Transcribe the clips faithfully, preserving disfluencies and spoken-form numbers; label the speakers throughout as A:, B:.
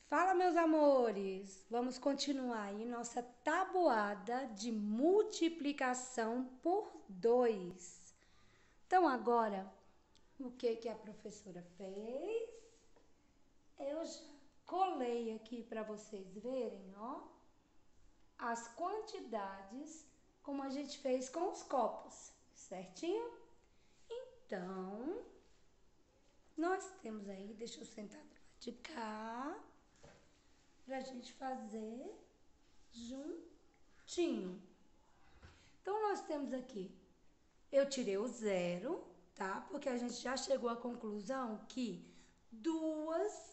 A: Fala, meus amores! Vamos continuar aí nossa tabuada de multiplicação por dois. Então, agora, o que que a professora fez? Eu já colei aqui para vocês verem, ó, as quantidades como a gente fez com os copos, certinho? Então, nós temos aí, deixa eu sentar do lado de cá, pra gente fazer juntinho. Então, nós temos aqui, eu tirei o zero, tá? Porque a gente já chegou à conclusão que duas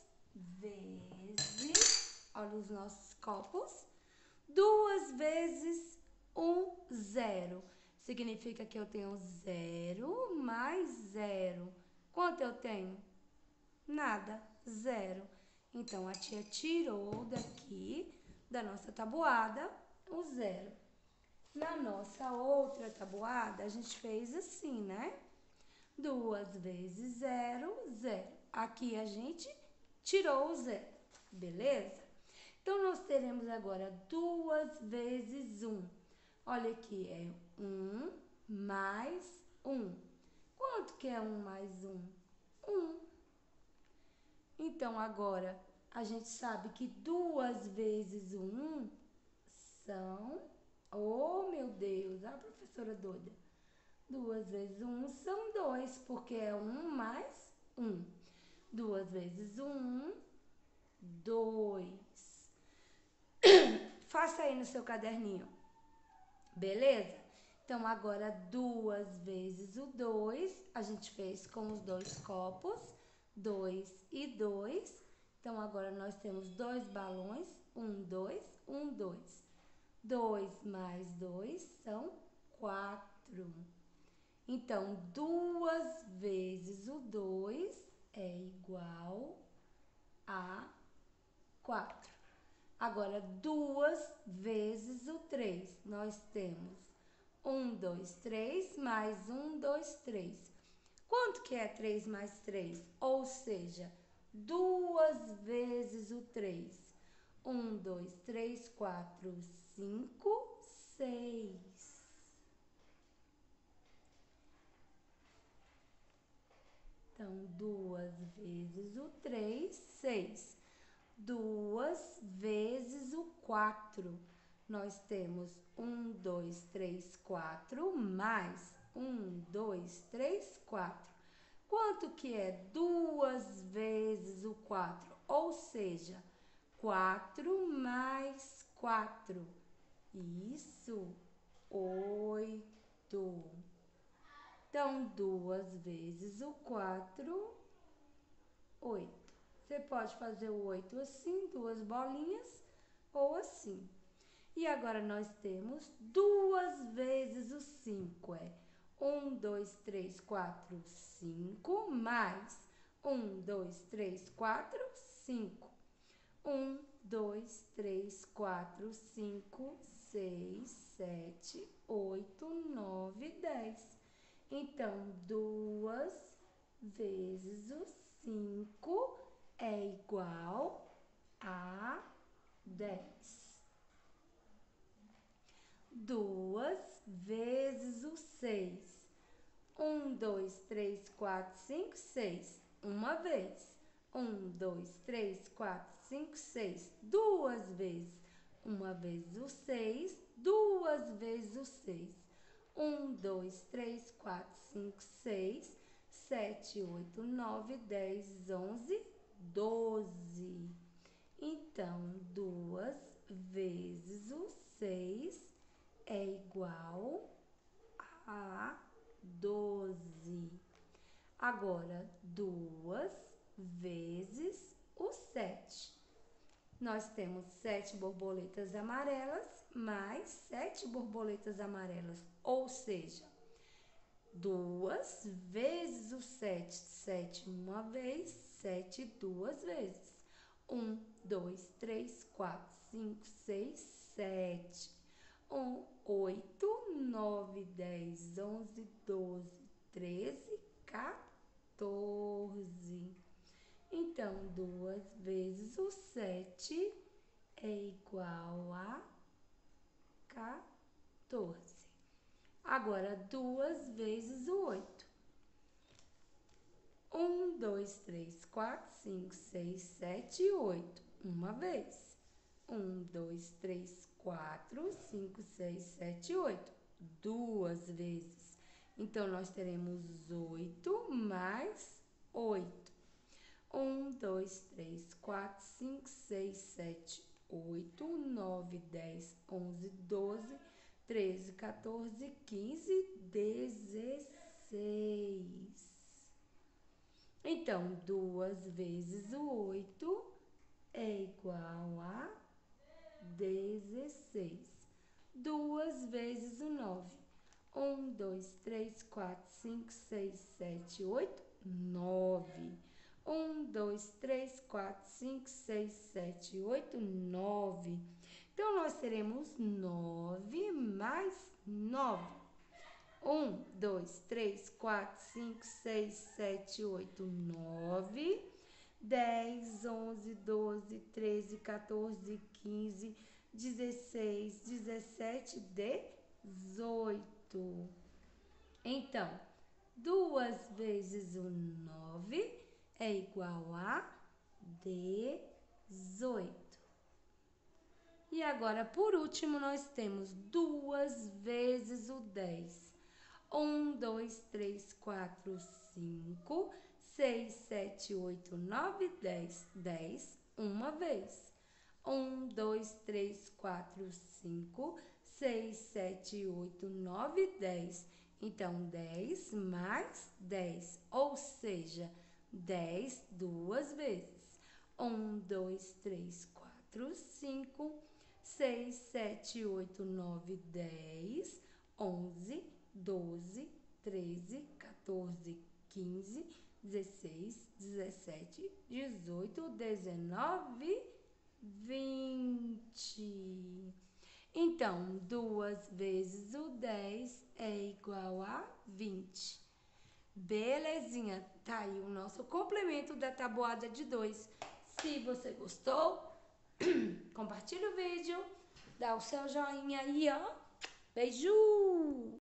A: vezes, olha os nossos copos, duas vezes um zero. Significa que eu tenho zero mais zero. Quanto eu tenho? Nada, zero. Então, a tia tirou daqui, da nossa tabuada, o zero. Na nossa outra tabuada, a gente fez assim, né? duas vezes zero, zero. Aqui a gente tirou o zero, beleza? Então, nós teremos agora duas vezes um. Olha aqui, é um mais um. Quanto que é um mais um? um. Então, agora, a gente sabe que duas vezes um são... Oh, meu Deus, a professora doida. Duas vezes um são dois, porque é um mais um. Duas vezes um, dois. Faça aí no seu caderninho, beleza? Então, agora, duas vezes o dois, a gente fez com os dois copos, dois e dois. Então, agora nós temos dois balões, um, dois, um, dois. dois mais dois são quatro. Então, duas vezes o dois é igual a quatro. Agora, duas vezes o três, nós temos um, dois, três, mais um, dois, três. Quanto que é três mais três? Ou seja, duas vezes o três. um, dois, três, quatro, cinco, seis. Então, duas vezes o três, seis. Duas vezes o quatro. Nós temos um, dois, três, quatro, mais um, dois, três, quatro. Quanto que é duas vezes o quatro? Ou seja, quatro mais quatro. Isso, oito. Então, duas vezes o quatro, oito. Você pode fazer o oito assim, duas bolinhas, ou assim. E agora, nós temos duas vezes o cinco, é um, dois, três, quatro, cinco, mais um, dois, três, quatro, cinco. um, dois, três, quatro, cinco, seis, sete, oito, nove, dez. Então, duas vezes o cinco é igual a dez. Duas vezes o seis. um, dois, três, quatro, cinco, seis. Uma vez. um, dois, três, quatro, cinco, seis. Duas vezes. Uma vez o seis, duas vezes o seis. um, dois, três, quatro, cinco, seis, sete, oito, nove, dez, onze, doze. Então, duas vezes o seis é igual a doze. Agora, duas vezes o sete. Nós temos sete borboletas amarelas mais sete borboletas amarelas, ou seja, duas vezes o sete. sete uma vez, sete duas vezes. um, dois, três, quatro, cinco, seis, sete. um, oito, nove, dez, onze, doze, treze, quatorze. Então, duas vezes o sete é igual a quatorze. Agora, duas vezes o oito. um, dois, três, quatro, cinco, seis, sete, oito. Uma vez. um, dois, três, quatro, cinco, seis, sete, oito. Duas vezes. Então, nós teremos oito mais oito. um, dois, três, quatro, cinco, seis, sete, oito, nove, dez, onze, doze, treze, quatorze, quinze, dezesseis. Então, duas vezes o oito é igual a dezesseis. duas vezes o nove. um, dois, três, quatro, cinco, seis, sete, oito, nove. um, dois, três, quatro, cinco, seis, sete, oito, nove. Então, nós teremos nove mais nove. um, dois, três, quatro, cinco, seis, sete, oito, nove, dez, onze, doze, treze, quatorze, quinze, dezesseis, dezessete, dezoito. Então, duas vezes o nove é igual a dezoito. E agora, por último, nós temos duas vezes o dez. um, dois, três, quatro, cinco, seis, sete, oito, nove, dez. dez, uma vez. um, dois, três, quatro, cinco, seis, sete, oito, nove, dez. Então, dez mais dez, ou seja, dez duas vezes. um, dois, três, quatro, cinco, seis, sete, oito, nove, dez, onze, doze, treze, quatorze, quinze, dezesseis, dezessete, dezoito, dezenove, vinte. Então, duas vezes o dez é igual a vinte. Belezinha, tá aí o nosso complemento da tabuada de dois. Se você gostou, compartilha o vídeo, dá o seu joinha aí, ó. Beijo!